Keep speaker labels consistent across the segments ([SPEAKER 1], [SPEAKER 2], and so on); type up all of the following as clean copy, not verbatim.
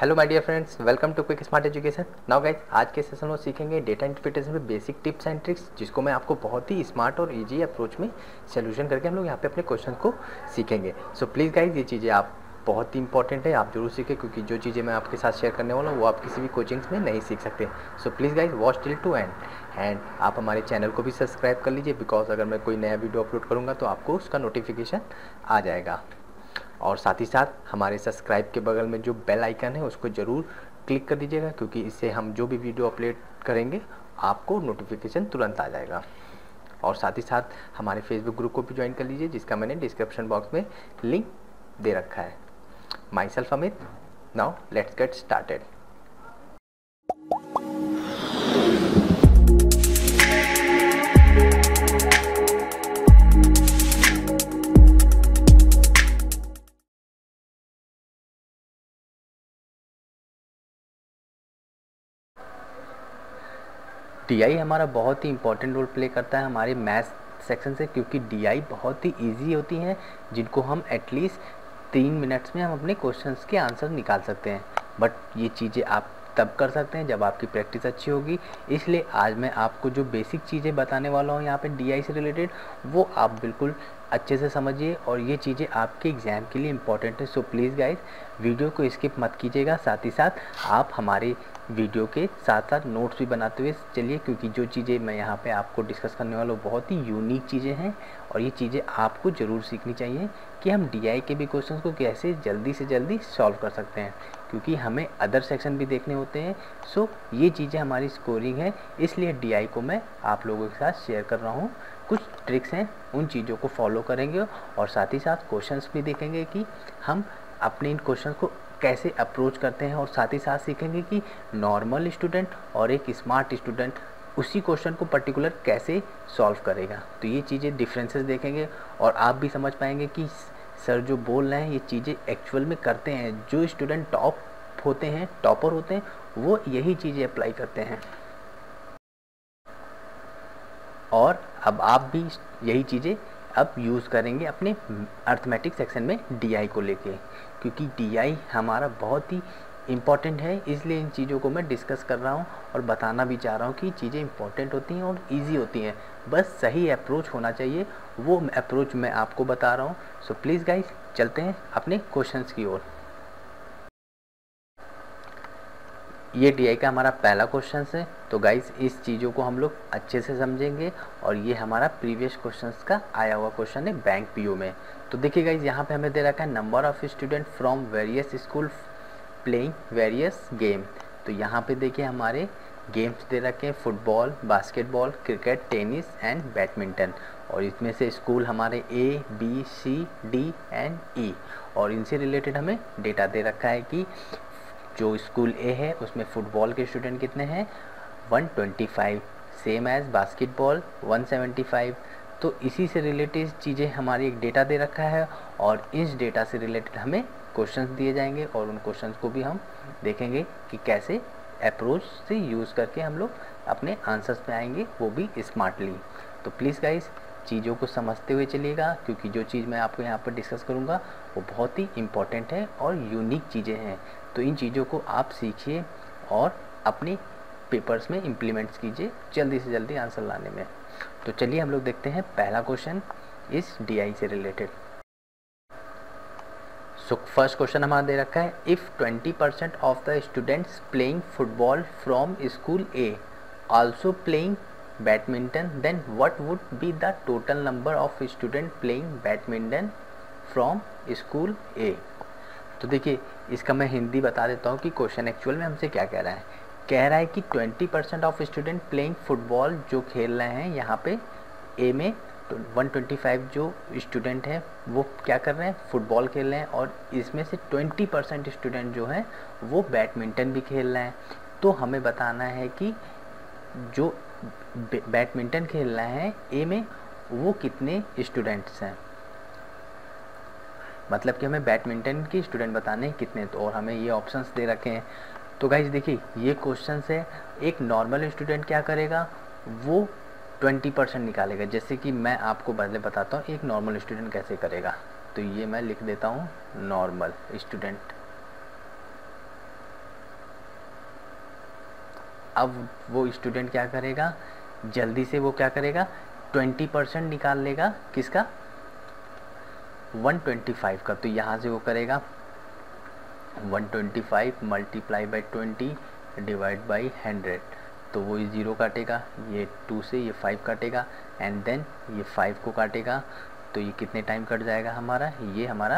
[SPEAKER 1] Hello my dear friends, welcome to quick smart education. Now guys, आज के session में सीखेंगे डेटा इंटरप्रिटेशन में बेसिक टिप्स एंड ट्रिक्स, जिसको मैं आपको बहुत ही स्मार्ट और इजी अप्रोच में सोल्यूशन करके हम लोग यहाँ पे अपने क्वेश्चन को सीखेंगे। सो प्लीज़ गाइस, ये चीज़ें आप बहुत ही इंपॉर्टेंट है, आप जरूर सीखें, क्योंकि जो चीज़ें मैं आपके साथ शेयर करने वाला हूँ वो आप किसी भी कोचिंग्स में नहीं सीख सकते। So please guys, watch till to end आप हमारे चैनल को भी सब्सक्राइब कर लीजिए, बिकॉज अगर मैं कोई नया वीडियो अपलोड करूँगा तो आपको उसका नोटिफिकेशन आ जाएगा। और साथ ही साथ हमारे सब्सक्राइब के बगल में जो बेल आइकन है उसको ज़रूर क्लिक कर दीजिएगा, क्योंकि इससे हम जो भी वीडियो अपलोड करेंगे आपको नोटिफिकेशन तुरंत आ जाएगा। और साथ ही साथ हमारे फेसबुक ग्रुप को भी ज्वाइन कर लीजिए, जिसका मैंने डिस्क्रिप्शन बॉक्स में लिंक दे रखा है। Myself Amit, now let's get started. DI हमारा बहुत ही इंपॉर्टेंट रोल प्ले करता है हमारे मैथ्स सेक्शन से, क्योंकि DI बहुत ही इजी होती हैं, जिनको हम एटलीस्ट 3 मिनट्स में हम अपने क्वेश्चंस के आंसर निकाल सकते हैं। बट ये चीज़ें आप तब कर सकते हैं जब आपकी प्रैक्टिस अच्छी होगी। इसलिए आज मैं आपको जो बेसिक चीज़ें बताने वाला हूँ यहाँ पे DI से रिलेटेड, वो आप बिल्कुल अच्छे से समझिए, और ये चीज़ें आपके एग्ज़ाम के लिए इम्पॉर्टेंट है। सो प्लीज़ गाइज, वीडियो को स्किप मत कीजिएगा। साथ ही साथ आप हमारे वीडियो के साथ साथ नोट्स भी बनाते हुए चलिए, क्योंकि जो चीज़ें मैं यहाँ पे आपको डिस्कस करने वाला हूँ बहुत ही यूनिक चीज़ें हैं, और ये चीज़ें आपको ज़रूर सीखनी चाहिए कि हम DI के भी क्वेश्चन को कैसे जल्दी से जल्दी सॉल्व कर सकते हैं, क्योंकि हमें अदर सेक्शन भी देखने होते हैं। सो ये चीज़ें हमारी स्कोरिंग है, इसलिए DI को मैं आप लोगों के साथ शेयर कर रहा हूँ। कुछ ट्रिक्स हैं, उन चीज़ों को फॉलो करेंगे, और साथ ही साथ क्वेश्चंस भी देखेंगे कि हम अपने इन क्वेश्चन को कैसे अप्रोच करते हैं, और साथ ही साथ सीखेंगे कि नॉर्मल स्टूडेंट और एक स्मार्ट स्टूडेंट उसी क्वेश्चन को पर्टिकुलर कैसे सॉल्व करेगा। तो ये चीज़ें डिफरेंसेस देखेंगे, और आप भी समझ पाएंगे कि सर जो बोल रहे हैं ये चीज़ें एक्चुअल में करते हैं। जो स्टूडेंट टॉपर होते हैं, वो यही चीज़ें अप्लाई करते हैं, और अब आप भी यही चीज़ें अब यूज़ करेंगे अपने अर्थमेटिक सेक्शन में DI को लेके, क्योंकि DI हमारा बहुत ही इम्पॉर्टेंट है। इसलिए इन चीज़ों को मैं डिस्कस कर रहा हूँ और बताना भी चाह रहा हूँ कि चीज़ें इम्पॉर्टेंट होती हैं और इजी होती हैं, बस सही अप्रोच होना चाहिए, वो अप्रोच मैं आपको बता रहा हूँ। सो प्लीज़ गाइज, चलते हैं अपने क्वेश्चंस की ओर। ये DI का हमारा पहला क्वेश्चन है। तो गाइज, इस चीज़ों को हम लोग अच्छे से समझेंगे, और ये हमारा प्रीवियस क्वेश्चंस का आया हुआ क्वेश्चन है बैंक PO में। तो देखिए गाइज, यहाँ पे हमें दे रखा है number of student from various school playing various game. तो यहाँ पे देखिए हमारे गेम्स दे रखे हैं, football, basketball, cricket, tennis and badminton, और इसमें से स्कूल हमारे A, B, C, D and E, और इनसे रिलेटेड हमें डेटा दे रखा है कि जो स्कूल A है उसमें फुटबॉल के स्टूडेंट कितने हैं, 125, सेम एज बास्केटबॉल 175। तो इसी से रिलेटेड चीज़ें हमारी एक डेटा दे रखा है, और इस डेटा से रिलेटेड हमें क्वेश्चंस दिए जाएंगे, और उन क्वेश्चंस को भी हम देखेंगे कि कैसे अप्रोच से यूज़ करके हम लोग अपने आंसर्स पे आएंगे, वो भी स्मार्टली। तो प्लीज़ गाइस, चीज़ों को समझते हुए चलिएगा, क्योंकि जो चीज़ मैं आपको यहाँ पर डिस्कस करूँगा वो बहुत ही इम्पॉर्टेंट है और यूनिक चीज़ें हैं। तो इन चीज़ों को आप सीखिए और अपने पेपर्स में इम्प्लीमेंट्स कीजिए जल्दी से जल्दी आंसर लाने में। तो चलिए हम लोग देखते हैं पहला क्वेश्चन इस DI से रिलेटेड। सो फर्स्ट क्वेश्चन हमारा दे रखा है, if 20% of the students playing football from school A also playing badminton, then what would be the total number of student playing badminton from school A। तो देखिए, इसका मैं हिंदी बता देता हूँ कि क्वेश्चन एक्चुअल में हमसे क्या कह रहा है। कह रहा है कि 20% ऑफ स्टूडेंट प्लेइंग फुटबॉल जो खेल रहे हैं यहाँ पे A में, तो 125 जो स्टूडेंट हैं वो क्या कर रहे हैं, फुटबॉल खेल रहे हैं, और इसमें से 20% स्टूडेंट जो हैं वो बैडमिंटन भी खेल रहे हैं। तो हमें बताना है कि जो बैडमिंटन खेल रहे हैं A में वो कितने स्टूडेंट्स हैं, मतलब कि हमें बैडमिंटन के स्टूडेंट बताने हैं कितने। तो और हमें ये ऑप्शंस दे रखे हैं। तो गाइज देखिए, ये क्वेश्चन है, एक नॉर्मल स्टूडेंट क्या करेगा, वो 20% निकालेगा। जैसे कि मैं आपको पहले बताता हूँ एक नॉर्मल स्टूडेंट कैसे करेगा। तो ये मैं लिख देता हूँ नॉर्मल स्टूडेंट। अब वो स्टूडेंट क्या करेगा, जल्दी से वो क्या करेगा, 20% निकाल लेगा किसका, 125 का। तो यहाँ से वो करेगा 125 मल्टीप्लाई बाई 20 डिवाइड बाई 100, तो वो 0 काटेगा, ये 2 से ये 5 काटेगा, एंड देन ये 5 को काटेगा, तो ये कितने टाइम कट जाएगा हमारा, ये हमारा,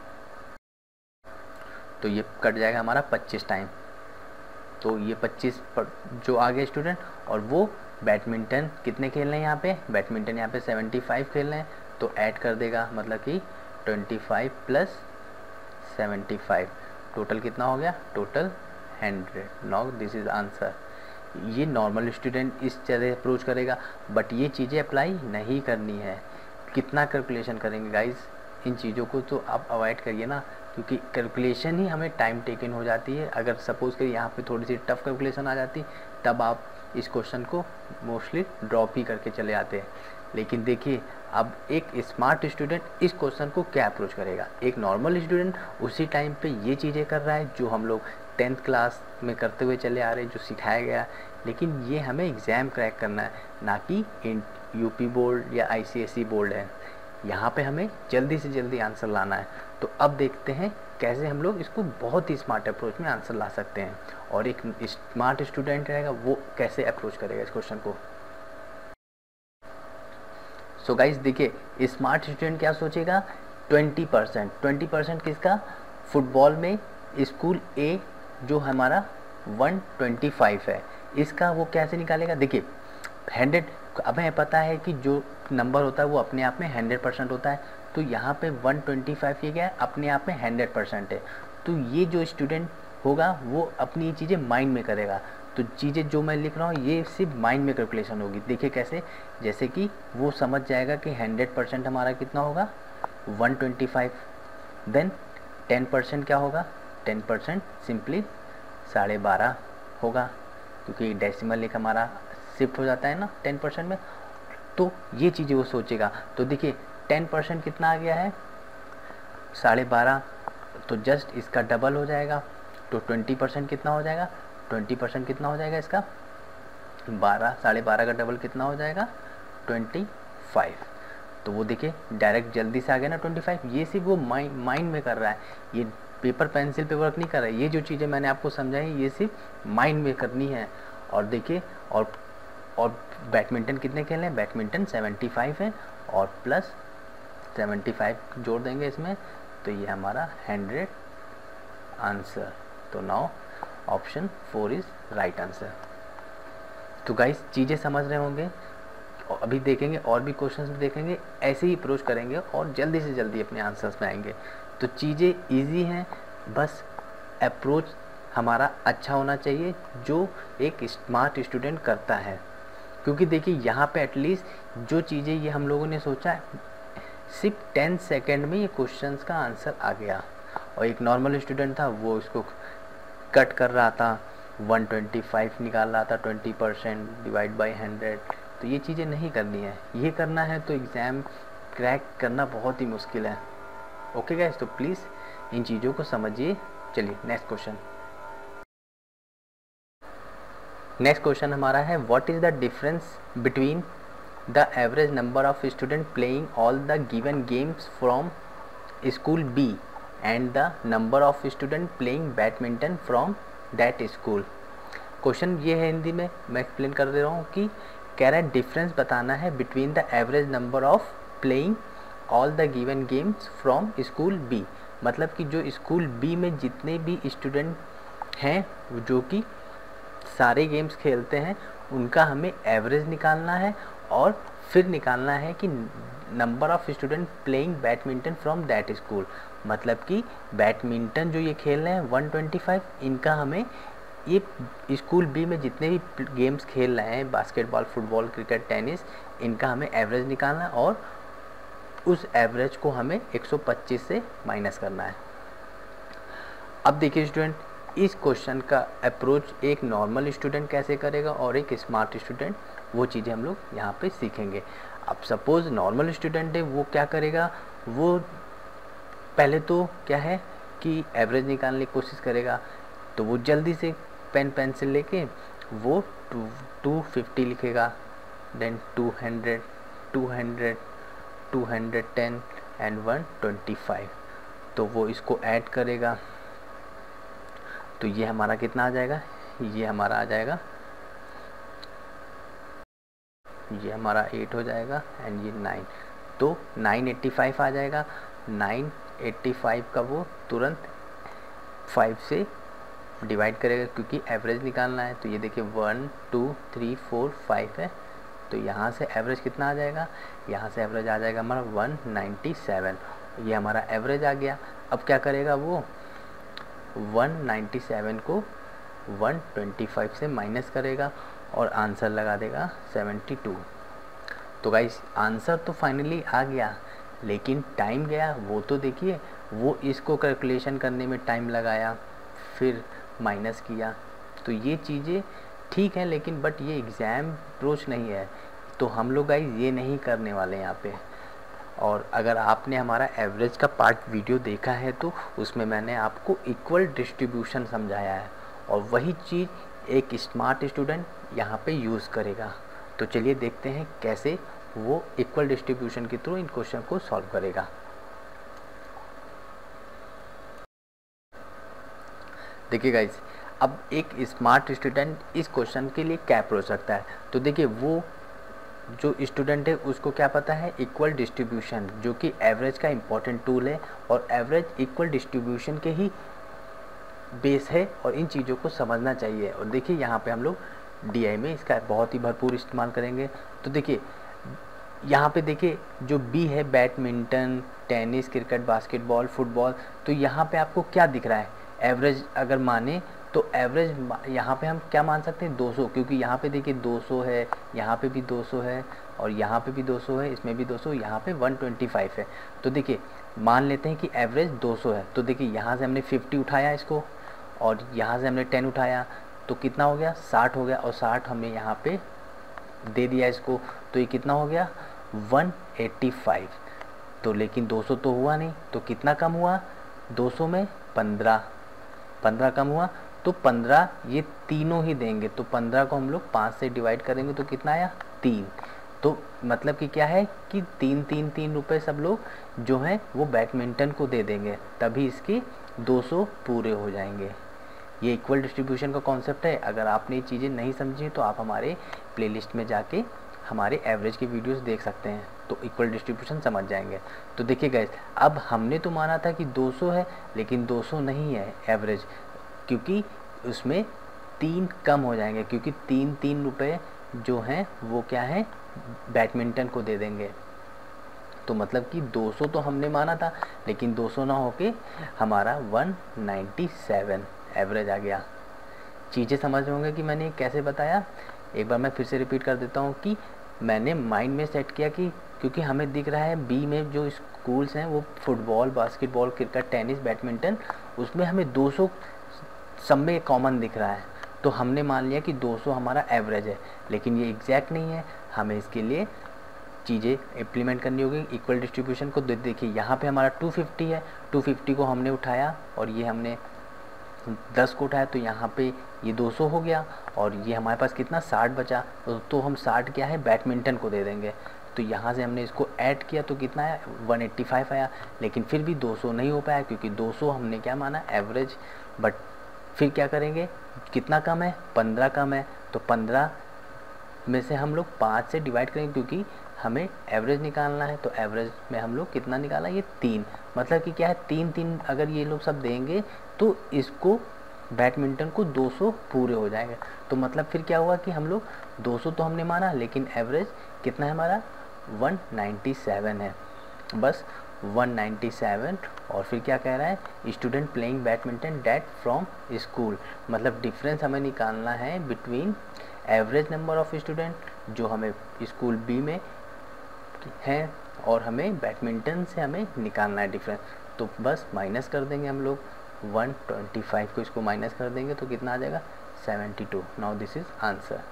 [SPEAKER 1] तो ये कट जाएगा हमारा 25 टाइम। तो ये 25 पर जो आ गए स्टूडेंट, और वो बैडमिंटन कितने खेल रहे हैं यहाँ पे, बैडमिंटन यहाँ पे 75 खेल रहे हैं, तो ऐड कर देगा, मतलब कि 25 प्लस 75, टोटल कितना हो गया, total 100। Now this is answer. ये नॉर्मल स्टूडेंट इस तरह अप्रोच करेगा, बट ये चीज़ें अप्लाई नहीं करनी है। कितना कैलकुलेशन करेंगे गाइज, इन चीज़ों को तो आप अवॉइड करिए ना, क्योंकि कैलकुलेशन ही हमें टाइम टेकन हो जाती है। अगर सपोज़ करिए यहाँ पे थोड़ी सी टफ कैलकुलेशन आ जाती, तब आप इस क्वेश्चन को मोस्टली ड्रॉप ही करके चले आते हैं। लेकिन देखिए, अब एक स्मार्ट स्टूडेंट इस क्वेश्चन को क्या अप्रोच करेगा, एक नॉर्मल स्टूडेंट उसी टाइम पे ये चीज़ें कर रहा है जो हम लोग 10th क्लास में करते हुए चले आ रहे हैं, जो सिखाया गया। लेकिन ये हमें एग्ज़ाम क्रैक करना है, ना कि यूपी बोर्ड या ICSE बोर्ड है। यहाँ पे हमें जल्दी से जल्दी आंसर लाना है। तो अब देखते हैं कैसे हम लोग इसको बहुत ही स्मार्ट अप्रोच में आंसर ला सकते हैं, और एक स्मार्ट स्टूडेंट रहेगा वो कैसे अप्रोच करेगा इस क्वेश्चन को। सो गाइस देखिए, स्मार्ट स्टूडेंट क्या सोचेगा, 20% किसका, फुटबॉल में स्कूल A जो हमारा 125 है, इसका वो कैसे निकालेगा। देखिए 100, अब हमें पता है कि जो नंबर होता है वो अपने आप में 100% होता है, तो यहाँ पे 125 ये क्या है, अपने आप में 100% है। तो ये जो स्टूडेंट होगा वो अपनी ये चीज़ें माइंड में करेगा। तो चीज़ें जो मैं लिख रहा हूँ ये सिर्फ माइंड में कैलकुलेशन होगी। देखिए कैसे, जैसे कि वो समझ जाएगा कि 100% हमारा कितना होगा, 125, देन 10% क्या होगा, 10% सिंपली 12.5 होगा, क्योंकि डेसिमल एक हमारा शिफ्ट हो जाता है ना 10% में। तो ये चीज़ें वो सोचेगा। तो देखिए 10% कितना आ गया है, 12.5, तो जस्ट इसका डबल हो जाएगा। तो 20% कितना हो जाएगा, 20% कितना हो जाएगा इसका, 12.5 का डबल कितना हो जाएगा, 25। तो वो देखिए डायरेक्ट जल्दी से आ गया ना 25। ये सिर्फ वो माइंड में कर रहा है, ये पेपर पेंसिल पे वर्क नहीं कर रहा है। ये जो चीज़ें मैंने आपको समझाई ये सिर्फ माइंड में करनी है। और देखिए, और बैडमिंटन कितने खेल हैं, बैडमिंटन 75 है, और प्लस 75 जोड़ देंगे इसमें, तो ये हमारा 100 आंसर। तो now option 4 is right answer. तो गाइस चीज़ें समझ रहे होंगे, अभी देखेंगे और भी क्वेश्चंस भी देखेंगे, ऐसे ही अप्रोच करेंगे और जल्दी से जल्दी अपने आंसर्स में आएंगे। तो चीज़ें इजी हैं, बस अप्रोच हमारा अच्छा होना चाहिए जो एक स्मार्ट स्टूडेंट करता है। क्योंकि देखिए यहाँ पे एटलीस्ट जो चीज़ें ये हम लोगों ने सोचा है, सिर्फ 10 सेकेंड में ये क्वेश्चंस का आंसर आ गया। और एक नॉर्मल स्टूडेंट था वो इसको कट कर रहा था, 125 निकाल रहा था, 20% डिवाइड बाई 100। तो ये चीज़ें नहीं करनी है, ये करना है तो एग्ज़ाम क्रैक करना बहुत ही मुश्किल है। ओके गाइस, तो प्लीज़ इन चीज़ों को समझिए। चलिए नेक्स्ट क्वेश्चन। नेक्स्ट क्वेश्चन हमारा है, what is the difference between the average number of student playing all the given games from school B and the number of student playing badminton from that school. Question ये है, हिंदी में मैं explain कर दे रहा हूँ कि कह रहा है डिफरेंस बताना है between the average number of playing all the given games from school B। मतलब कि जो स्कूल B में जितने भी स्टूडेंट हैं जो कि सारे गेम्स खेलते हैं, उनका हमें एवरेज निकालना है, और फिर निकालना है कि number of student playing badminton from that school. मतलब कि बैडमिंटन जो ये खेल रहे हैं 125, इनका हमें ये स्कूल B में जितने भी गेम्स खेल रहे हैं, बास्केटबॉल, फुटबॉल, क्रिकेट, टेनिस, इनका हमें एवरेज निकालना है, और उस एवरेज को हमें 125 से माइनस करना है। अब देखिए स्टूडेंट, इस क्वेश्चन का अप्रोच एक नॉर्मल स्टूडेंट कैसे करेगा और एक स्मार्ट स्टूडेंट, वो चीज़ें हम लोग यहाँ पे सीखेंगे। अब सपोज़ नॉर्मल स्टूडेंट है, वो क्या करेगा, वो पहले तो क्या है कि एवरेज निकालने की कोशिश करेगा। तो वो जल्दी से पेन पेंसिल लेके वो 250 लिखेगा, देन 200, 200, 210 एंड 125। तो वो इसको ऐड करेगा तो ये हमारा कितना आ जाएगा, ये हमारा आ जाएगा, ये हमारा 8 हो जाएगा एंड ये 9, तो 985 आ जाएगा। 985 का वो तुरंत 5 से डिवाइड करेगा क्योंकि एवरेज निकालना है। तो ये देखिए 1 2 3 4 5 है, तो यहाँ से एवरेज कितना आ जाएगा, यहाँ से एवरेज आ जाएगा हमारा 197। ये हमारा एवरेज आ गया। अब क्या करेगा वो 197 को 125 से माइनस करेगा और आंसर लगा देगा 72। तो गाइस आंसर तो फाइनली आ गया, लेकिन टाइम गया वो तो देखिए, वो इसको कैलकुलेशन करने में टाइम लगाया, फिर माइनस किया। तो ये चीज़ें ठीक है, लेकिन बट ये एग्ज़ाम अप्रोच नहीं है, तो हम लोग गाइस ये नहीं करने वाले यहाँ पे। और अगर आपने हमारा एवरेज का पार्ट वीडियो देखा है तो उसमें मैंने आपको इक्वल डिस्ट्रीब्यूशन समझाया है, और वही चीज़ एक स्मार्ट स्टूडेंट यहाँ पे यूज़ करेगा। तो चलिए देखते हैं कैसे वो इक्वल डिस्ट्रीब्यूशन के थ्रू इन क्वेश्चन को सॉल्व करेगा। देखिए गाइस, अब एक स्मार्ट स्टूडेंट इस क्वेश्चन के लिए क्या अप्रोच रखता है। तो देखिए वो जो स्टूडेंट है उसको क्या पता है, इक्वल डिस्ट्रीब्यूशन, जो कि एवरेज का इम्पोर्टेंट टूल है, और एवरेज इक्वल डिस्ट्रीब्यूशन के ही बेस है, और इन चीज़ों को समझना चाहिए। और देखिए यहाँ पे हम लोग डीआई में इसका बहुत ही भरपूर इस्तेमाल करेंगे। तो देखिए यहाँ पे देखिए जो बी है, badminton, tennis, cricket, basketball, football, तो यहाँ पे आपको क्या दिख रहा है, एवरेज अगर माने तो एवरेज यहाँ पे हम क्या मान सकते हैं 200, क्योंकि यहाँ पे देखिए 200 है, यहाँ पे भी 200 है, और यहाँ पे भी 200 है, इसमें भी 200, यहाँ पे 125 है। तो देखिए मान लेते हैं कि एवरेज 200 है। तो देखिए यहाँ से हमने 50 उठाया इसको, और यहाँ से हमने 10 उठाया, तो कितना हो गया, 60 हो गया, और 60 हमने यहाँ पे दे दिया इसको, तो ये कितना हो गया 185। तो लेकिन 200 तो हुआ नहीं, तो कितना कम हुआ, 200 में 15 कम हुआ, तो 15 ये तीनों ही देंगे। तो 15 को हम लोग 5 से डिवाइड करेंगे तो कितना आया 3। तो मतलब कि क्या है कि 3 रुपए सब लोग जो हैं वो बैडमिंटन को दे देंगे, तभी इसके 200 पूरे हो जाएंगे। ये इक्वल डिस्ट्रीब्यूशन का कॉन्सेप्ट है। अगर आपने ये चीज़ें नहीं समझी तो आप हमारे प्लेलिस्ट में जाके हमारे एवरेज की वीडियोस देख सकते हैं, तो इक्वल डिस्ट्रीब्यूशन समझ जाएंगे। तो देखिए गाइस, अब हमने तो माना था कि 200 है, लेकिन 200 नहीं है एवरेज, क्योंकि उसमें 3 कम हो जाएंगे, क्योंकि 3 रुपए जो हैं वो क्या है, बैडमिंटन को दे देंगे। तो मतलब कि 200 तो हमने माना था, लेकिन 200 ना होके हमारा 197 एवरेज आ गया। चीज़ें समझ होंगे कि मैंने कैसे बताया। एक बार मैं फिर से रिपीट कर देता हूँ कि मैंने माइंड में सेट किया कि क्योंकि हमें दिख रहा है बी में जो स्कूल्स हैं वो football, basketball, cricket, tennis, badminton, उसमें हमें 200 सब में कॉमन दिख रहा है, तो हमने मान लिया कि 200 हमारा एवरेज है, लेकिन ये एग्जैक्ट नहीं है। हमें इसके लिए चीज़ें इम्प्लीमेंट करनी होगी इक्वल डिस्ट्रीब्यूशन को। देखिए यहाँ पे हमारा 250 है, 250 को हमने उठाया और ये हमने 10 को उठाया, तो यहाँ पे ये 200 हो गया, और ये हमारे पास कितना 60 बचा, तो हम 60 क्या है बैडमिंटन को दे देंगे। तो यहाँ से हमने इसको ऐड किया तो कितना आया 185 आया, लेकिन फिर भी 200 नहीं हो पाया, क्योंकि 200 हमने क्या माना एवरेज। बट फिर क्या करेंगे, कितना कम है 15 कम है, तो 15 में से हम लोग 5 से डिवाइड करेंगे, क्योंकि हमें एवरेज निकालना है। तो एवरेज में हम लोग कितना निकाला, ये 3, मतलब कि क्या है 3 अगर ये लोग सब देंगे तो इसको बैडमिंटन को 200 पूरे हो जाएंगे। तो मतलब फिर क्या हुआ कि हम लोग 200 तो हमने माना, लेकिन एवरेज कितना है हमारा 197 है, बस 197। और फिर क्या कह रहा है, student playing badminton that from school, मतलब डिफरेंस हमें निकालना है between average number of student जो हमें स्कूल बी में है और हमें बैडमिंटन से हमें निकालना है डिफरेंस। तो बस माइनस कर देंगे हम लोग, 125 को इसको माइनस कर देंगे तो कितना आ जाएगा 72। Now this is answer.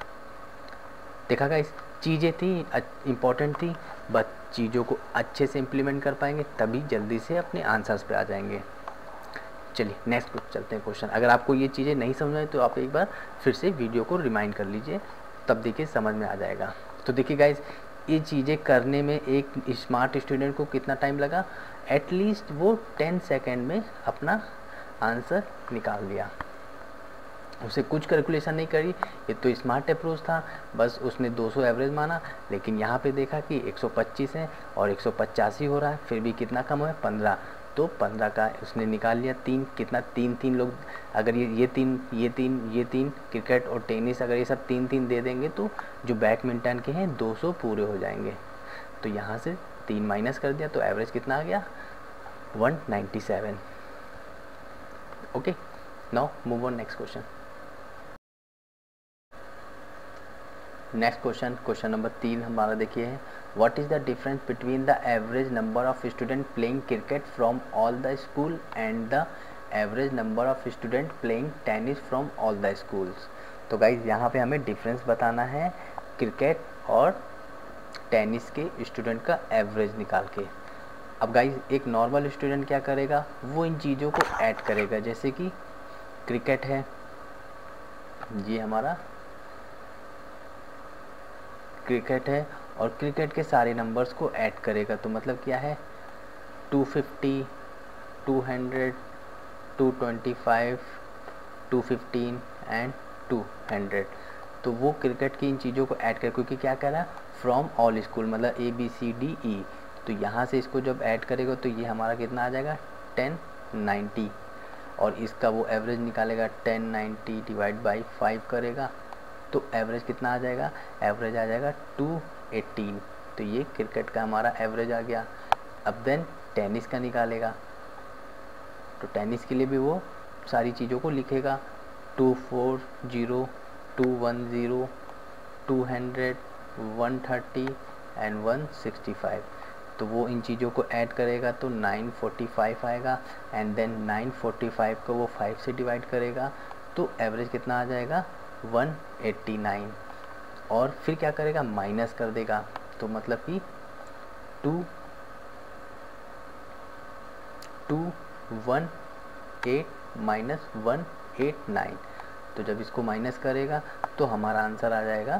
[SPEAKER 1] देखा गाइस, चीज़ें थी इम्पॉर्टेंट थी, बस चीज़ों को अच्छे से इम्प्लीमेंट कर पाएंगे तभी जल्दी से अपने आंसर्स पे आ जाएंगे। चलिए नेक्स्ट चलते हैं क्वेश्चन। अगर आपको ये चीज़ें नहीं समझ में तो आप एक बार फिर से वीडियो को रिमाइंड कर लीजिए, तब देखिए समझ में आ जाएगा। तो देखिए गाइज, ये चीज़ें करने में एक स्मार्ट स्टूडेंट को कितना टाइम लगा, एटलीस्ट वो 10 सेकेंड में अपना आंसर निकाल दिया। उसे कुछ कैलकुलेशन नहीं करी, ये तो स्मार्ट अप्रोच था, बस उसने 200 एवरेज माना। लेकिन यहाँ पे देखा कि 125 है और 185 हो रहा है, फिर भी कितना कम है, 15। तो 15 का उसने निकाल लिया। तीन कितना, तीन लोग अगर ये तीन क्रिकेट और टेनिस अगर ये सब तीन दे देंगे तो जो बैडमिंटन के हैं 200 पूरे हो जाएंगे। तो यहाँ से 3 माइनस कर दिया तो एवरेज कितना आ गया, 197। Okay, now move on next question. Next question number 3 हमारा देखिए है, what is the difference between the average number of student playing cricket from all the school and the average number of student playing tennis from all the schools. तो guys यहाँ पे हमें difference बताना है cricket और tennis के student का average निकाल के। अब गाइज एक नॉर्मल स्टूडेंट क्या करेगा, वो इन चीज़ों को ऐड करेगा। जैसे कि क्रिकेट है, ये हमारा क्रिकेट है और क्रिकेट के सारे नंबर्स को ऐड करेगा। तो मतलब क्या है, 250, 200, 225, 215 एंड 200। तो वो क्रिकेट की इन चीज़ों को ऐड कर, क्योंकि क्या कह रहा है, फ्रॉम ऑल स्कूल मतलब ABCDE। तो यहाँ से इसको जब ऐड करेगा तो ये हमारा कितना आ जाएगा, 1090। और इसका वो एवरेज निकालेगा, 1090 डिवाइड बाई 5 करेगा तो एवरेज कितना आ जाएगा, एवरेज आ जाएगा 218। तो ये क्रिकेट का हमारा एवरेज आ गया। अब देन टेनिस का निकालेगा, तो टेनिस के लिए भी वो सारी चीज़ों को लिखेगा, 240, 210, 200, 130 एंड 165। तो वो इन चीज़ों को ऐड करेगा तो 945 आएगा। एंड देन 945 को वो 5 से डिवाइड करेगा तो एवरेज कितना आ जाएगा, 189। और फिर क्या करेगा, माइनस कर देगा। तो मतलब कि 218 माइनस 189। तो जब इसको माइनस करेगा तो हमारा आंसर आ जाएगा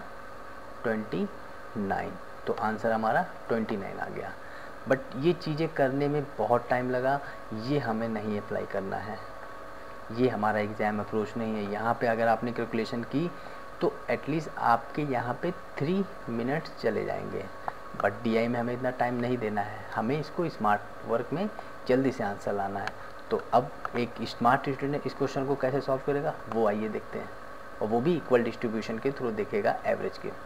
[SPEAKER 1] 29। तो आंसर हमारा 29 आ गया। बट ये चीज़ें करने में बहुत टाइम लगा, ये हमें नहीं अप्लाई करना है, ये हमारा एग्ज़ाम अप्रोच नहीं है। यहाँ पे अगर आपने कैलकुलेशन की तो एटलीस्ट आपके यहाँ पे 3 मिनट्स चले जाएंगे। बट DI में हमें इतना टाइम नहीं देना है, हमें इसको स्मार्ट वर्क में जल्दी से आंसर लाना है। तो अब एक स्मार्ट स्टूडेंट इस क्वेश्चन को कैसे सॉल्व करेगा वो आइए देखते हैं, और वो भी इक्वल डिस्ट्रीब्यूशन के थ्रू देखेगा एवरेज के।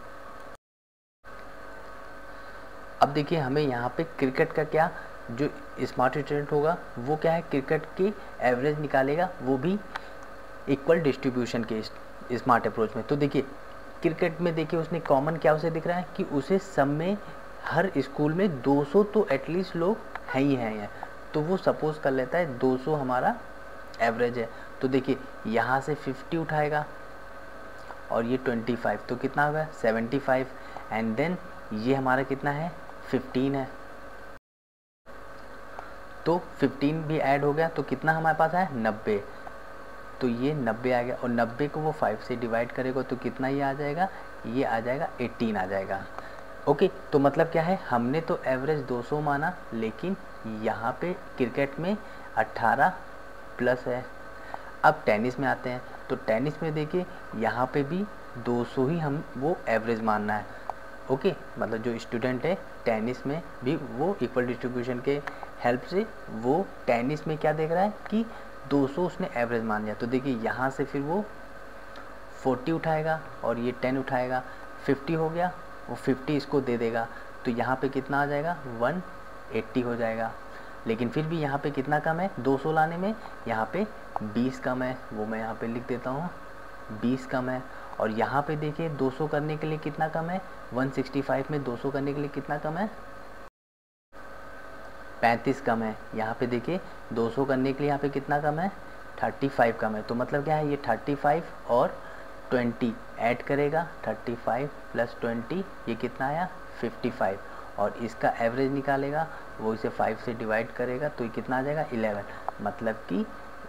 [SPEAKER 1] अब देखिए हमें यहाँ पे क्रिकेट का क्या, जो स्मार्ट स्टूडेंट होगा वो क्या है, क्रिकेट की एवरेज निकालेगा, वो भी इक्वल डिस्ट्रीब्यूशन के स्मार्ट अप्रोच में। तो देखिए क्रिकेट में देखिए उसने कॉमन क्या उसे दिख रहा है कि उसे सब में हर स्कूल में 200 तो एटलीस्ट लोग हैं ही हैं। तो वो सपोज कर लेता है 200 हमारा एवरेज है। तो देखिए यहाँ से 50 उठाएगा और ये 25, तो कितना होगा 75। एंड देन ये हमारा कितना है, 15 है। तो 15 भी ऐड हो गया तो कितना हमारे पास है, 90। तो ये 90 आ गया और 90 को वो 5 से डिवाइड करेगा तो कितना ये आ जाएगा, ये आ जाएगा 18 आ जाएगा। ओके, तो मतलब क्या है, हमने तो एवरेज 200 माना, लेकिन यहाँ पे क्रिकेट में 18 प्लस है। अब टेनिस में आते हैं, तो टेनिस में देखिए यहाँ पे भी 200 ही हम वो एवरेज मानना है। ओके, मतलब जो स्टूडेंट है टेनिस में भी वो इक्वल डिस्ट्रीब्यूशन के हेल्प से वो टेनिस में क्या देख रहा है कि 200 उसने एवरेज मान लिया। तो देखिए यहाँ से फिर वो 40 उठाएगा और ये 10 उठाएगा, 50 हो गया, वो 50 इसको दे देगा। तो यहाँ पे कितना आ जाएगा, 180 हो जाएगा। लेकिन फिर भी यहाँ पे कितना कम है, 200 लाने में यहाँ पे 20 कम है, वो मैं यहाँ पे लिख देता हूँ, 20 कम है। और यहाँ पे देखिए 200 करने के लिए कितना कम है, 165 में 200 करने के लिए कितना कम है, 35 कम है। यहाँ पे देखिए 200 करने के लिए यहाँ पे कितना कम है, 35 कम है। तो मतलब क्या है, ये 35 और 20 ऐड करेगा, 35 प्लस 20 ये कितना आया, 55। और इसका एवरेज निकालेगा, वो इसे 5 से डिवाइड करेगा तो ये कितना आ जाएगा, 11। मतलब कि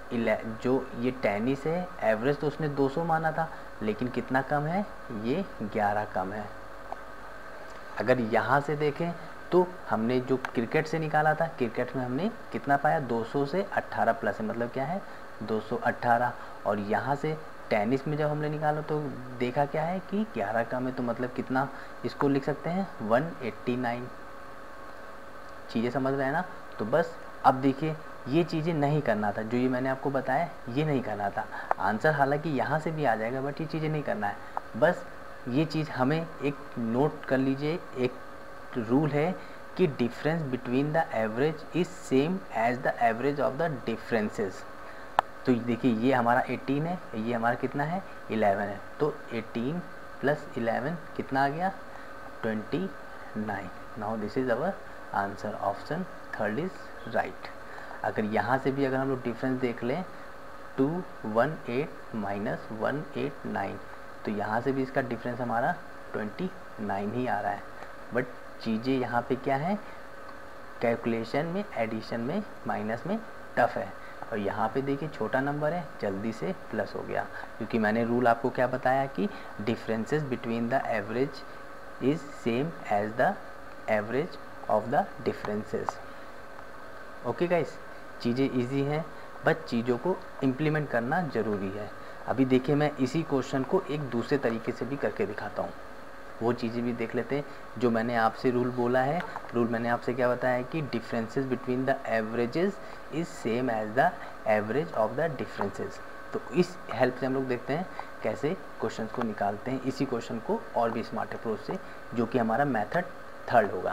[SPEAKER 1] जो ये टेनिस है एवरेज तो उसने 200 माना था, लेकिन कितना कम है, ये 11 कम है। अगर यहाँ से देखें तो हमने जो क्रिकेट से निकाला था, क्रिकेट में हमने कितना पाया, 200 से 18 प्लस है, मतलब क्या है 218। और यहाँ से टेनिस में जब हमने निकाला तो देखा क्या है कि 11 कम है, तो मतलब कितना, इसको लिख सकते हैं 189। चीज़ें समझ रहे हैं ना। तो बस अब देखिए ये चीज़ें नहीं करना था, जो ये मैंने आपको बताया ये नहीं करना था। आंसर हालांकि यहाँ से भी आ जाएगा, बट ये चीज़ें नहीं करना है। बस ये चीज़ हमें एक नोट कर लीजिए, एक रूल है कि difference between the average is same as the average of the differences. तो देखिए ये हमारा 18 है, ये हमारा कितना है 11 है, तो 18 प्लस 11 कितना आ गया 29। Now this is our answer, option third is right. अगर यहाँ से भी अगर हम लोग डिफरेंस देख लें 218 माइनस 189, तो यहाँ से भी इसका डिफरेंस हमारा 29 ही आ रहा है। बट चीज़ें यहाँ पे क्या है, कैलकुलेशन में, एडिशन में, माइनस में टफ है। और यहाँ पे देखिए छोटा नंबर है, जल्दी से प्लस हो गया, क्योंकि मैंने रूल आपको क्या बताया कि differences between the average is same as the average of the differences. Okay guys, चीज़ें इजी हैं, बस चीज़ों को इम्प्लीमेंट करना ज़रूरी है। अभी देखिए मैं इसी क्वेश्चन को एक दूसरे तरीके से भी करके दिखाता हूँ, वो चीज़ें भी देख लेते हैं। जो मैंने आपसे रूल बोला है, रूल मैंने आपसे क्या बताया है कि differences between the averages is same as the average of the differences. तो इस हेल्प से हम लोग देखते हैं कैसे क्वेश्चन को निकालते हैं, इसी क्वेश्चन को और भी स्मार्ट अप्रोच से, जो कि हमारा मेथड थर्ड होगा।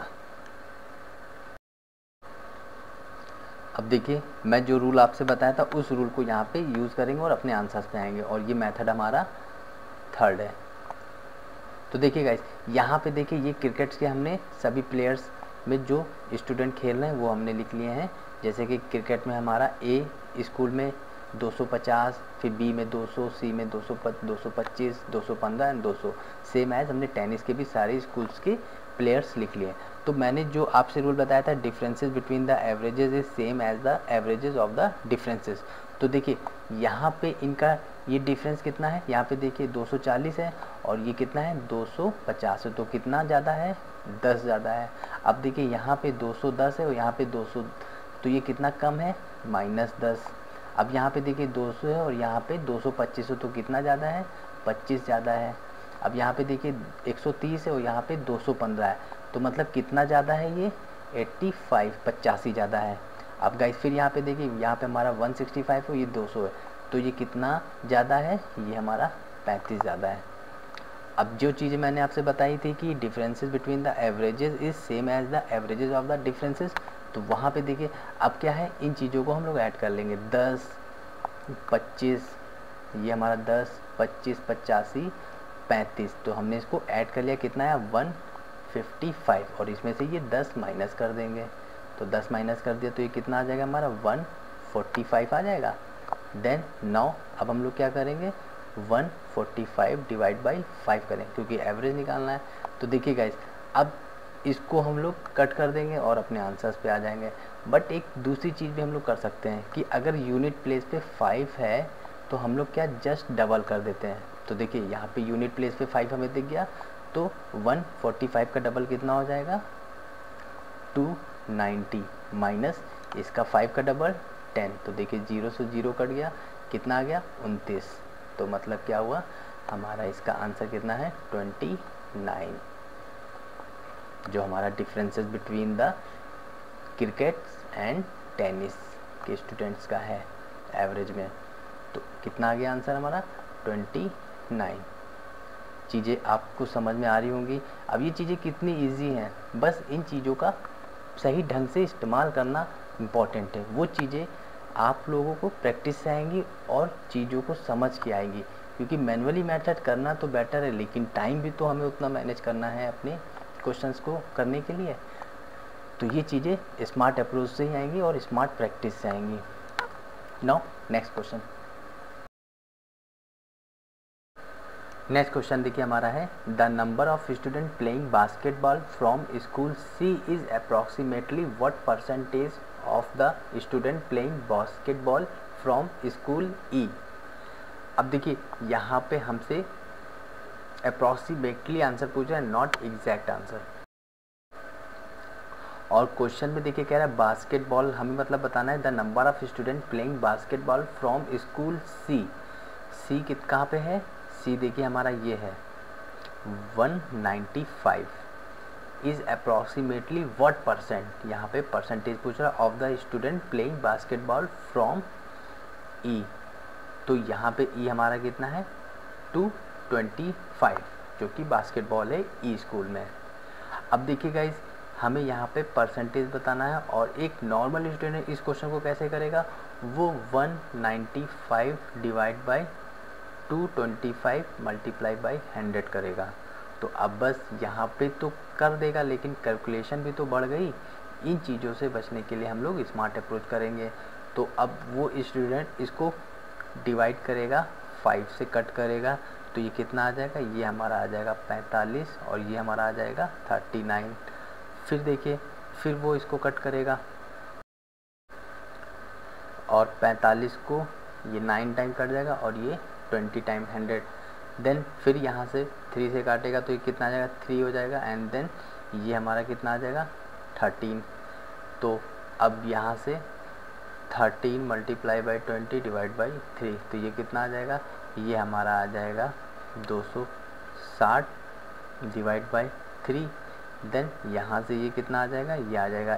[SPEAKER 1] अब देखिए मैं जो रूल आपसे बताया था उस रूल को यहाँ पे यूज़ करेंगे और अपने आंसर्स पे आएंगे, और ये मेथड हमारा थर्ड है। तो देखिए गाइस, यहाँ पे देखिए ये क्रिकेट के हमने सभी प्लेयर्स में जो स्टूडेंट खेल रहे हैं वो हमने लिख लिए हैं। जैसे कि क्रिकेट में हमारा ए स्कूल में 250, फिर बी में 200, सी में 225, 215 एंड 200। सेम एज हमने टेनिस के भी सारे स्कूल्स के प्लेयर्स लिख लिए। तो मैंने जो आपसे रूल बताया था differences between the averages is same as the averages of the differences. तो देखिए यहाँ पे इनका ये डिफरेंस कितना है, यहाँ पे देखिए 240 है और ये कितना है 250 है, तो कितना ज़्यादा है 10 ज़्यादा है। अब देखिए यहाँ पे 210 है और यहाँ पे 200, तो ये कितना कम है -10। अब यहाँ पे देखिए 200 है और यहाँ पे 225 है, तो कितना ज़्यादा है 25 ज़्यादा है। अब यहाँ पे देखिए 130 है और यहाँ पे 215 है, तो मतलब कितना ज़्यादा है ये 85 ज़्यादा है। अब गाइस फिर यहाँ पे देखिए, यहाँ पे हमारा 165 है और ये 200 है, तो ये कितना ज़्यादा है, ये हमारा 35 ज़्यादा है। अब जो चीज़ें मैंने आपसे बताई थी कि differences between the averages is same as the averages of the differences, तो वहाँ पे देखिए अब क्या है, इन चीज़ों को हम लोग ऐड कर लेंगे। 10, 25, ये हमारा 10, 25, 85, 35, तो हमने इसको ऐड कर लिया, कितना है 155, और इसमें से ये 10 माइनस कर देंगे, तो 10 माइनस कर दिया तो ये कितना आ जाएगा हमारा 145 आ जाएगा। देन नाउ अब हम लोग क्या करेंगे 145 डिवाइड बाई 5 करें, क्योंकि एवरेज निकालना है। तो देखिए गाइस, अब इसको हम लोग कट कर देंगे और अपने आंसर्स पे आ जाएंगे। बट एक दूसरी चीज़ भी हम लोग कर सकते हैं कि अगर यूनिट प्लेस पे 5 है तो हम लोग क्या जस्ट डबल कर देते हैं। तो देखिए यहाँ पे यूनिट प्लेस पे 5 हमें दिख गया, तो 145 का डबल कितना हो जाएगा 290 माइनस इसका 5 का डबल 10, तो देखिए 0 से 0 कट गया, कितना आ गया 29। तो मतलब क्या हुआ हमारा इसका आंसर कितना है 29, जो हमारा differences between the cricket and tennis के स्टूडेंट्स का है एवरेज में। तो कितना आ गया आंसर हमारा 29। चीज़ें आपको समझ में आ रही होंगी। अब ये चीज़ें कितनी इजी हैं, बस इन चीज़ों का सही ढंग से इस्तेमाल करना इम्पॉर्टेंट है। वो चीज़ें आप लोगों को प्रैक्टिस से आएंगी और चीज़ों को समझ के आएंगी, क्योंकि मैनुअली मेथड करना तो बेटर है, लेकिन टाइम भी तो हमें उतना मैनेज करना है अपने क्वेश्चंस को करने के लिए। तो ये चीज़ें स्मार्ट अप्रोच से ही आएंगी और स्मार्ट प्रैक्टिस से आएंगी। Now next question. Next question देखिए हमारा है, the number of student playing basketball from school C is approximately what percentage of the student playing basketball from school E. अब देखिए यहाँ पे हमसे अप्रॉक्सीमेटली आंसर पूछ रहा है, नॉट एग्जैक्ट आंसर। और क्वेश्चन में देखिए कह रहा है बास्केटबॉल, हमें मतलब बताना है the number of student playing basketball from school C. C कहाँ पे है? सी देखिए हमारा ये है 195 इज अप्रॉक्सीमेटली व्हाट परसेंट, यहाँ पे परसेंटेज पूछ रहा है of the student playing basketball from E. तो यहाँ पे ई हमारा कितना है 225, जो कि बास्केटबॉल है ई स्कूल में। अब देखिए गाइस हमें यहाँ पे परसेंटेज बताना है, और एक नॉर्मल स्टूडेंट इस क्वेश्चन को कैसे करेगा, वो 195 डिवाइड बाय 225 मल्टीप्लाई बाय 100 करेगा। तो अब बस यहाँ पे तो कर देगा, लेकिन कैलकुलेशन भी तो बढ़ गई। इन चीज़ों से बचने के लिए हम लोग स्मार्ट अप्रोच करेंगे। तो अब वो स्टूडेंट इसको डिवाइड करेगा, 5 से कट करेगा, तो ये कितना आ जाएगा, ये हमारा आ जाएगा 45 और ये हमारा आ जाएगा 39। फिर देखिए फिर वो इसको कट करेगा और 45 को ये 9 टाइम कट जाएगा और ये 20 टाइम 100। देन फिर यहाँ से 3 से काटेगा तो ये कितना आ जाएगा 3 हो जाएगा, एंड देन ये हमारा कितना आ जाएगा 13। तो अब यहाँ से 13 मल्टीप्लाई बाई 20 डिवाइड बाई 3, तो ये कितना आ जाएगा, ये हमारा आ जाएगा 260 डिवाइड बाई 3। देन यहाँ से ये कितना आ जाएगा, ये आ जाएगा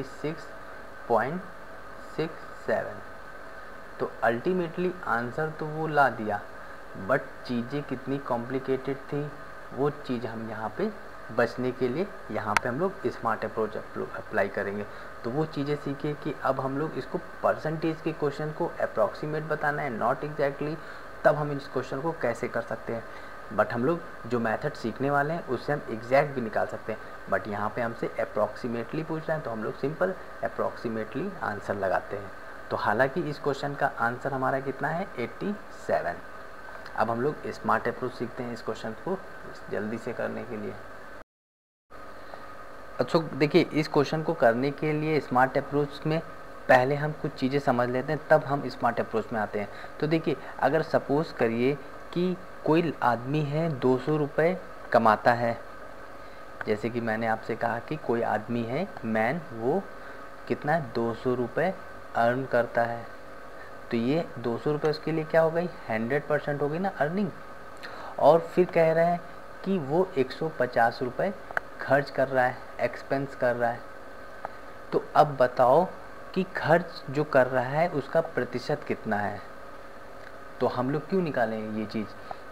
[SPEAKER 1] 86.67। तो अल्टीमेटली आंसर तो वो ला दिया, बट चीज़ें कितनी कॉम्प्लिकेटेड थी, वो चीज़ हम यहाँ पे बचने के लिए यहाँ पे हम लोग स्मार्ट अप्रोच अप्लाई करेंगे। तो वो चीज़ें सीखे कि अब हम लोग इसको परसेंटेज के क्वेश्चन को अप्रॉक्सीमेट बताना है, नॉट एग्जैक्टली, तब हम इस क्वेश्चन को कैसे कर सकते हैं। बट हम लोग जो मेथड सीखने वाले हैं उससे हम एग्जैक्ट भी निकाल सकते हैं, बट यहाँ पे हमसे अप्रॉक्सीमेटली पूछ रहे हैं तो हम लोग सिंपल अप्रॉक्सीमेटली आंसर लगाते हैं। तो हालांकि इस क्वेश्चन का आंसर हमारा कितना है 87। अब हम लोग स्मार्ट अप्रोच सीखते हैं इस क्वेश्चन को जल्दी से करने के लिए। अच्छा देखिए इस क्वेश्चन को करने के लिए स्मार्ट अप्रोच में पहले हम कुछ चीज़ें समझ लेते हैं, तब हम स्मार्ट अप्रोच में आते हैं। तो देखिए अगर सपोज़ करिए कि कोई आदमी है 200 रुपये कमाता है, जैसे कि मैंने आपसे कहा कि कोई आदमी है मैन, वो कितना है 200 रुपये अर्न करता है। तो ये 200 रुपये उसके लिए क्या हो गई, 100% हो गई ना अर्निंग। और फिर कह रहे हैं कि वो 150 रुपये खर्च कर रहा है, एक्सपेंस कर रहा है। तो अब बताओ कि खर्च जो कर रहा है उसका प्रतिशत कितना है। तो हम लोग क्यों निकालेंगे ये चीज़,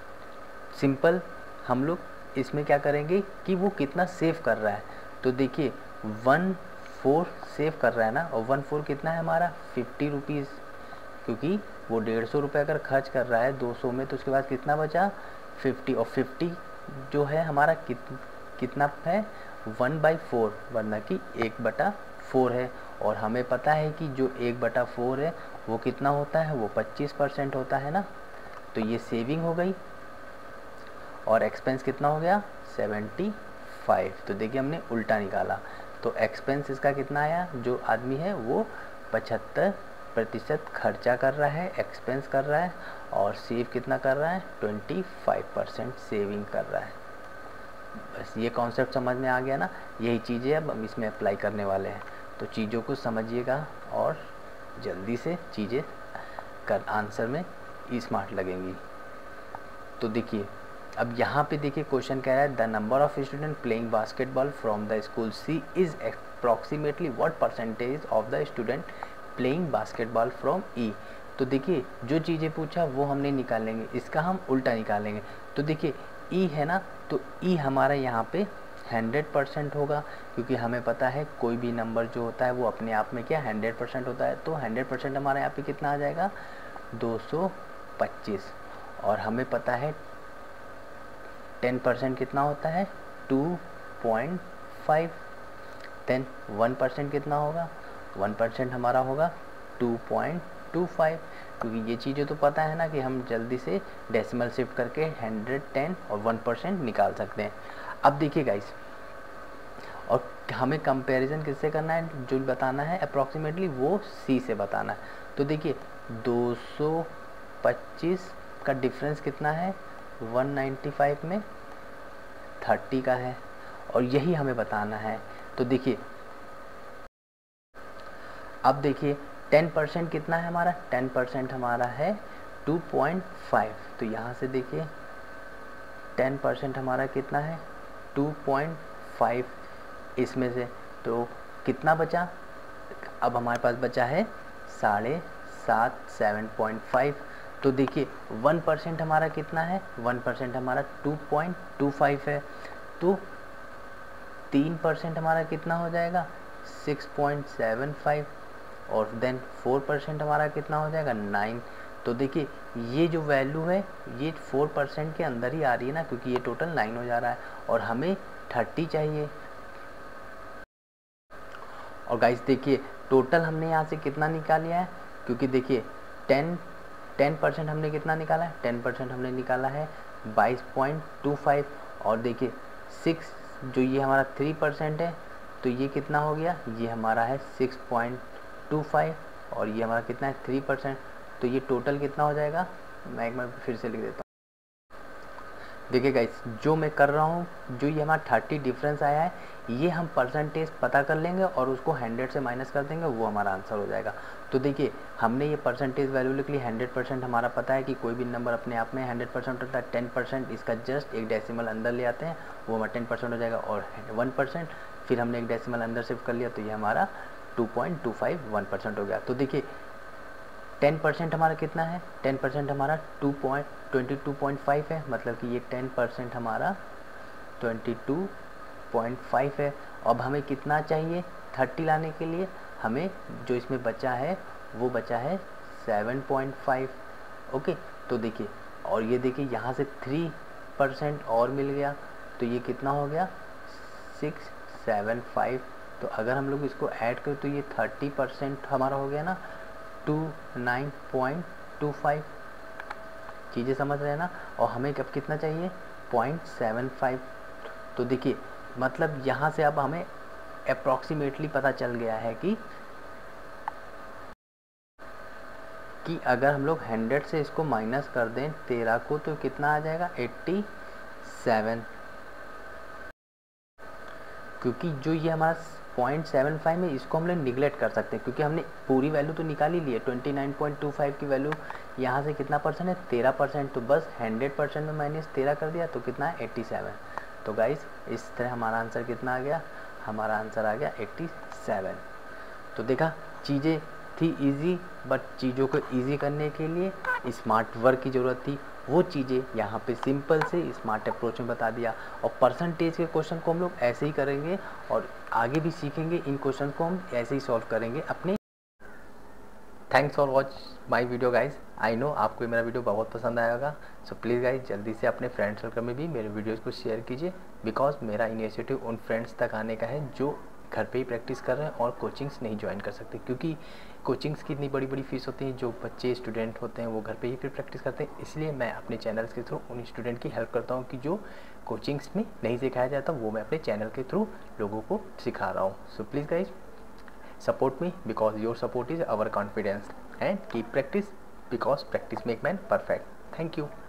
[SPEAKER 1] सिंपल हम लोग इसमें क्या करेंगे कि वो कितना सेव कर रहा है। तो देखिए 1/4 सेव कर रहा है ना, और 1/4 कितना है हमारा 50 रुपीज़, क्योंकि वो 150 रुपये अगर खर्च कर रहा है 200 में, तो उसके बाद कितना बचा 50, और 50 जो है हमारा कितना है 1/4, वरना कि 1/4 है। और हमें पता है कि जो 1/4 है वो कितना होता है, वो 25% होता है ना। तो ये सेविंग हो गई, और एक्सपेंस कितना हो गया 75। तो देखिए हमने उल्टा निकाला, तो एक्सपेंस इसका कितना आया, जो आदमी है वो 75% खर्चा कर रहा है, एक्सपेंस कर रहा है, और सेव कितना कर रहा है 25% सेविंग कर रहा है। बस ये कॉन्सेप्ट समझ में आ गया ना, यही चीज़ें अब हम इसमें अप्लाई करने वाले हैं। तो चीज़ों को समझिएगा और जल्दी से चीज़ें कर आंसर में स्मार्ट लगेंगी। तो देखिए अब यहाँ पे देखिए क्वेश्चन कह रहा है the number of student playing basketball from the school C is approximately what percentage of the student playing basketball from E. तो देखिए जो चीज़ें पूछा वो हमने निकालेंगे, इसका हम उल्टा निकालेंगे। तो देखिए ई है ना, तो ई हमारा यहाँ पे 100% होगा, क्योंकि हमें पता है कोई भी नंबर जो होता है वो अपने आप में क्या 100% होता है। तो 100% हमारे यहाँ पे कितना आ जाएगा 225, और हमें पता है 10% कितना होता है 2.5। देन 1% कितना होगा, 1% हमारा होगा 2.25, क्योंकि ये चीज़ें तो पता है ना कि हम जल्दी से डेसिमल शिफ्ट करके 100, 10 और 1% निकाल सकते हैं। अब देखिए गाइस, और हमें कंपैरिजन किससे करना है, जो बताना है अप्रॉक्सीमेटली वो सी से बताना है। तो देखिए 225 का डिफरेंस कितना है 195 में 30 का है, और यही हमें बताना है। तो देखिए अब देखिए 10% कितना है हमारा, 10% हमारा है 2.5। तो यहाँ से देखिए 10% हमारा कितना है 2.5 इसमें से, तो कितना बचा, अब हमारे पास बचा है 7.5 7.5। तो देखिए 1% हमारा कितना है, 1% हमारा 2.25 है, तो 3% हमारा कितना हो जाएगा 6.75, और देन 4% हमारा कितना हो जाएगा 9। तो देखिए ये जो वैल्यू है ये 4% के अंदर ही आ रही है ना, क्योंकि ये टोटल 9 हो जा रहा है और हमें 30 चाहिए। और गाइस देखिए टोटल हमने यहाँ से कितना निकाल लिया है, क्योंकि देखिए 10% हमने कितना निकाला है, 10% हमने निकाला है 22.25, और देखिए 6 जो ये हमारा 3% है, तो ये कितना हो गया, ये हमारा है 6.25, और ये हमारा कितना है 3%, तो ये टोटल कितना हो जाएगा, मैं एक बार फिर से लिख देता हूँ। देखिए गाइस जो मैं कर रहा हूँ, जो ये हमारा 30 डिफरेंस आया है, ये हम परसेंटेज पता कर लेंगे और उसको 100 से माइनस कर देंगे, वो हमारा आंसर हो जाएगा। तो देखिए हमने ये परसेंटेज वैल्यू लिख ली, 100% हमारा पता है कि कोई भी नंबर अपने आप में 100% होता है। 10% इसका जस्ट एक डेसिमल अंदर ले आते हैं, वो हमारा 10% हो जाएगा, और 1% फिर हमने एक डेसिमल अंदर शिफ्ट कर लिया, तो ये हमारा 2.25 1% हो गया। तो देखिए 10% हमारा कितना है, 10% हमारा 22.5 है, मतलब कि ये 10% हमारा 22.5 है। अब हमें कितना चाहिए 30 लाने के लिए, हमें जो इसमें बचा है वो बचा है 7.5। ओके, तो देखिए और ये देखिए यहाँ से 3% और मिल गया, तो ये कितना हो गया 675। तो अगर हम लोग इसको ऐड करें तो ये 30% हमारा हो गया ना 29.25। चीज़ें समझ रहे हैं ना। और हमें कब कितना चाहिए 0.75। तो देखिए मतलब यहाँ से अब हमें अप्रॉक्सीमेटली पता चल गया है कि अगर हम लोग 100 से इसको माइनस कर दें 13 को, तो कितना आ जाएगा 87। क्योंकि जो ये हमारा 0.75 में, इसको हम लोग निगलेक्ट कर सकते हैं, क्योंकि हमने पूरी वैल्यू तो निकाल ही ली है। 29.25 की वैल्यू यहाँ से कितना परसेंट है 13%, तो बस 100% में माइनस 13 कर दिया, तो कितना है 87। तो गाइस इस तरह हमारा आंसर कितना आ गया, हमारा आंसर आ गया 87। तो देखा चीज़ें थी इजी, बट चीज़ों को इजी करने के लिए स्मार्ट वर्क की ज़रूरत थी। वो चीज़ें यहाँ पे सिंपल से स्मार्ट अप्रोच में बता दिया। और परसेंटेज के क्वेश्चन को हम लोग ऐसे ही करेंगे और आगे भी सीखेंगे, इन क्वेश्चन को हम ऐसे ही सॉल्व करेंगे अपने। Thanks for watch my video guys. I know आपको मेरा वीडियो बहुत पसंद आएगा, सो प्लीज़ गाइस जल्दी से अपने फ्रेंड सर्कल में भी मेरे वीडियोज़ को शेयर कीजिए, बिकॉज मेरा इनिशिएटिव उन फ्रेंड्स तक आने का है जो घर पे ही प्रैक्टिस कर रहे हैं और कोचिंग्स नहीं ज्वाइन कर सकते, क्योंकि कोचिंग्स की इतनी बड़ी बड़ी फीस होती है। जो बच्चे स्टूडेंट होते हैं वो घर पे ही फिर प्रैक्टिस करते हैं, इसलिए मैं अपने चैनल्स के थ्रू उन स्टूडेंट की हेल्प करता हूँ कि जो कोचिंग्स में नहीं सिखाया जाता वो मैं अपने चैनल के थ्रू लोगों को सिखा रहा हूँ। So please guys support me, because your support is our confidence, and keep practice, because practice make man perfect. Thank you.